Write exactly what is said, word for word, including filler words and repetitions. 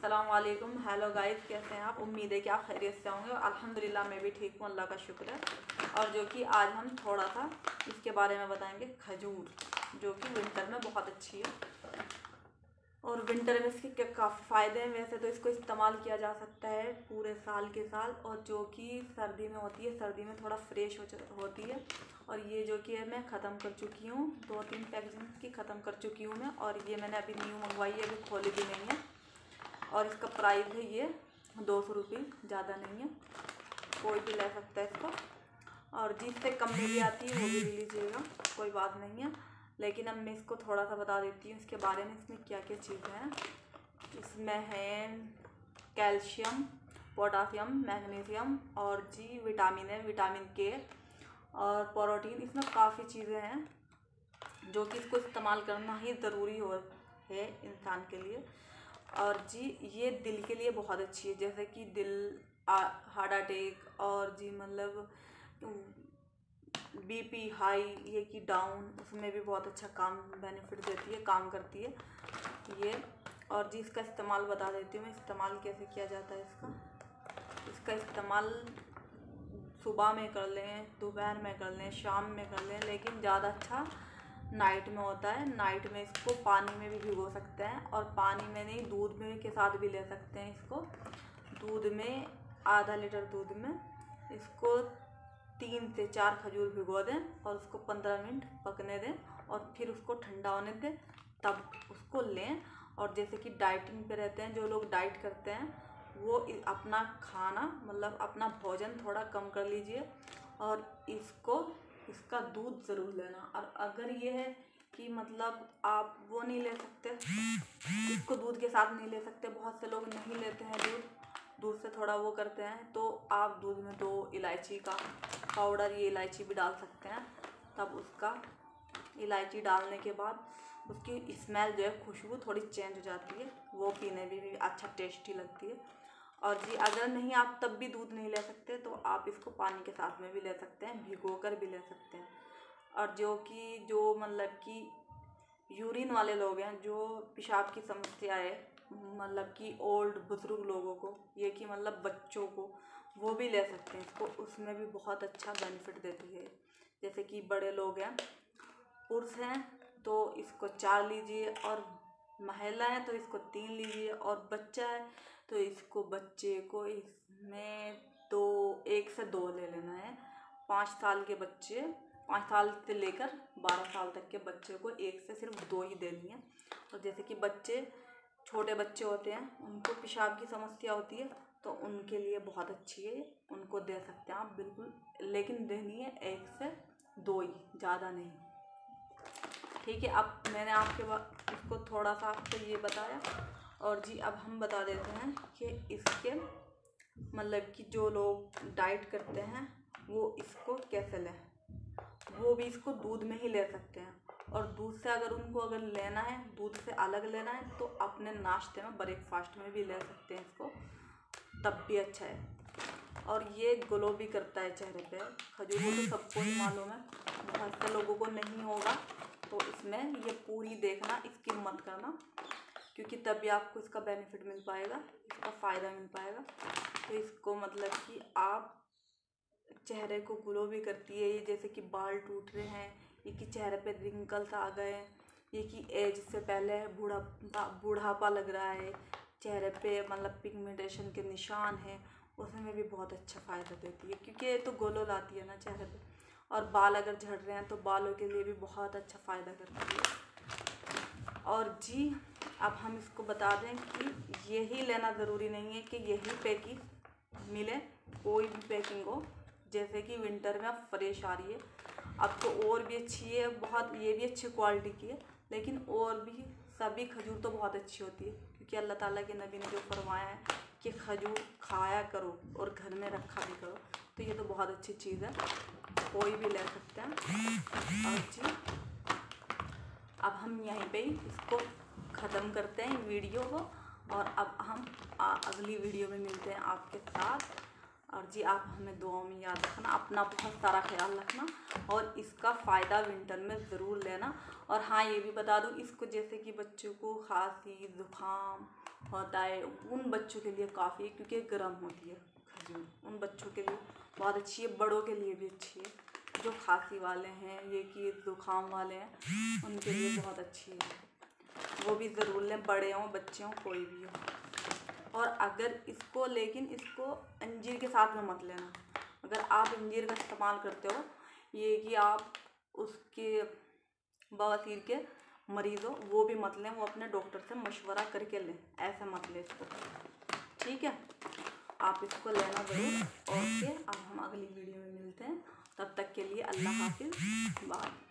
अस्सलाम वालेकुम। Hello guys, कैसे हैं आप? उम्मीद है कि आप खैरियत से होंगे। अल्हम्दुलिल्लाह मैं भी ठीक हूँ, अल्लाह का शुक्र है। और जो कि आज हम थोड़ा सा इसके बारे में बताएंगे, खजूर, जो कि विंटर में बहुत अच्छी है और विंटर में इसके काफ़ी फ़ायदे हैं। वैसे तो इसको इस्तेमाल किया जा सकता है पूरे साल के साल, और जो कि सर्दी में होती है, सर्दी में थोड़ा फ्रेश हो होती है। और ये जो कि है मैं ख़त्म कर चुकी हूँ, दो तीन पैकेजिंग की ख़त्म कर चुकी हूँ मैं। और ये मैंने अभी न्यू मंगवाई है, अभी खोली भी नहीं है। और इसका प्राइस है ये दो सौ रुपये, ज़्यादा नहीं है, कोई भी ले सकता है इसको। और जिससे कम में भी आती है वो भी ले लीजिएगा, कोई बात नहीं है। लेकिन अब मैं इसको थोड़ा सा बता देती हूँ इसके बारे में, इसमें क्या क्या चीज़ें हैं। इसमें है कैल्शियम, पोटासियम, मैग्नीशियम और जी विटामिन है, विटामिन के और प्रोटीन। इसमें काफ़ी चीज़ें हैं जो कि इसको इस्तेमाल करना ही ज़रूरी हो है इंसान के लिए। और जी ये दिल के लिए बहुत अच्छी है, जैसे कि दिल, हार्ट अटैक और जी मतलब बीपी हाई, ये कि डाउन, उसमें भी बहुत अच्छा काम बेनिफिट देती है, काम करती है ये। और जी इसका इस्तेमाल बता देती हूँ मैं, इस्तेमाल कैसे किया जाता है इसका। इसका इस्तेमाल सुबह में कर लें, दोपहर में कर लें, शाम में कर लें, लेकिन ज़्यादा अच्छा नाइट में होता है। नाइट में इसको पानी में भी भिगो सकते हैं, और पानी में नहीं, दूध में के साथ भी ले सकते हैं इसको। दूध में, आधा लीटर दूध में इसको तीन से चार खजूर भिगो दें और उसको पंद्रह मिनट पकने दें, और फिर उसको ठंडा होने दें, तब उसको लें। और जैसे कि डाइटिंग पे रहते हैं जो लोग, डाइट करते हैं, वो अपना खाना मतलब अपना भोजन थोड़ा कम कर लीजिए और इसको, इसका दूध ज़रूर लेना। और अगर ये है कि मतलब आप वो नहीं ले सकते, इसको दूध के साथ नहीं ले सकते, बहुत से लोग नहीं लेते हैं दूध, दूध से थोड़ा वो करते हैं, तो आप दूध में दो इलायची का पाउडर, ये इलायची भी डाल सकते हैं। तब उसका, इलायची डालने के बाद उसकी स्मेल जो है, खुशबू थोड़ी चेंज हो जाती है, वो पीने में भी अच्छा टेस्टी लगती है। और जी अगर नहीं, आप तब भी दूध नहीं ले सकते, तो आप इसको पानी के साथ में भी ले सकते हैं, भिगो कर भी ले सकते हैं। और जो कि जो मतलब कि यूरिन वाले लोग हैं, जो पेशाब की समस्या है, मतलब कि ओल्ड बुजुर्ग लोगों को, ये कि मतलब बच्चों को, वो भी ले सकते हैं इसको, उसमें भी बहुत अच्छा बेनिफिट देती है। जैसे कि बड़े लोग हैं, पुरुष हैं तो इसको चार लीजिए, और महिला है तो इसको तीन लीजिए, और बच्चा है तो इसको, बच्चे को इसमें दो, एक से दो ले लेना है। पाँच साल के बच्चे, पाँच साल से लेकर बारह साल तक के बच्चे को एक से सिर्फ दो ही देनी है। और जैसे कि बच्चे, छोटे बच्चे होते हैं, उनको पेशाब की समस्या होती है, तो उनके लिए बहुत अच्छी है, उनको दे सकते हैं आप बिल्कुल, लेकिन देनी है एक से दो ही, ज़्यादा नहीं, ठीक है। अब मैंने आपके बाद इसको थोड़ा सा आपको ये बताया। और जी अब हम बता देते हैं कि इसके मतलब कि जो लोग डाइट करते हैं वो इसको कैसे लें। वो भी इसको दूध में ही ले सकते हैं, और दूध से अगर उनको अगर लेना है, दूध से अलग लेना है, तो अपने नाश्ते में, ब्रेकफास्ट में भी ले सकते हैं इसको, तब भी अच्छा है। और ये ग्लो भी करता है चेहरे पे। खजूर को तो सबको ही मालूम है, बहुत से लोगों को नहीं होगा, तो इसमें ये पूरी देखना, स्किप मत करना, क्योंकि तभी आपको इसका बेनिफिट मिल पाएगा, इसका फ़ायदा मिल पाएगा। तो इसको मतलब कि आप, चेहरे को ग्लो भी करती है ये, जैसे कि बाल टूट रहे हैं, ये कि चेहरे पे रिंकल्स आ गए हैं, ये कि एज से पहले बूढ़ा बूढ़ापा लग रहा है चेहरे पे, मतलब पिगमेंटेशन के निशान हैं, उसमें भी बहुत अच्छा फ़ायदा देती है, क्योंकि ये तो ग्लो लाती है ना चेहरे पे। और बाल अगर झड़ रहे हैं तो बालों के लिए भी बहुत अच्छा फ़ायदा करती है। और जी अब हम इसको बता दें कि यही लेना ज़रूरी नहीं है कि यही पैकिंग मिले, कोई भी पैकिंग हो, जैसे कि विंटर में अब फ्रेश आ रही है, अब तो और भी अच्छी है बहुत, ये भी अच्छी क्वालिटी की है, लेकिन और भी सभी खजूर तो बहुत अच्छी होती है, क्योंकि अल्लाह ताला के नबी ने जो फरमाया है कि खजूर खाया करो और घर में रखा भी करो, तो ये तो बहुत अच्छी चीज़ है, कोई भी ले सकते हैं। और जी अब हम यहीं पे ही इसको ख़त्म करते हैं वीडियो को, और अब हम अगली वीडियो में मिलते हैं आपके साथ। और जी आप हमें दुआओं में याद रखना, अपना बहुत सारा ख्याल रखना और इसका फ़ायदा विंटर में ज़रूर लेना। और हाँ ये भी बता दूँ, इसको जैसे कि बच्चों को खांसी ज़ुकाम होता है, उन बच्चों के लिए काफ़ी है क्योंकि गर्म होती है खजूर, उन बच्चों के लिए बहुत अच्छी है, बड़ों के लिए भी अच्छी है। जो खांसी वाले हैं, ये कि ज़ुकाम वाले हैं, उनके लिए बहुत अच्छी है, वो भी ज़रूर लें, बड़े हों बच्चे हों कोई भी हो। और अगर इसको लेकिन इसको अंजीर के साथ में मत लेना। अगर आप अंजीर का इस्तेमाल करते हो, ये कि आप उसके बवासीर के मरीज़ हो, वो भी मत लें, वो अपने डॉक्टर से मशवरा करके लें, ऐसे मत लें इसको, ठीक है। आप इसको लेना ज़रूर। ओके, अब हम अगली वीडियो में मिलते हैं, तब तक के लिए अल्लाह हाफिज़, बाय।